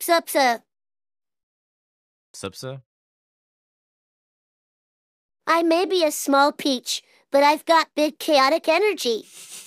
Supsa. Supsa? I may be a small peach, but I've got big chaotic energy.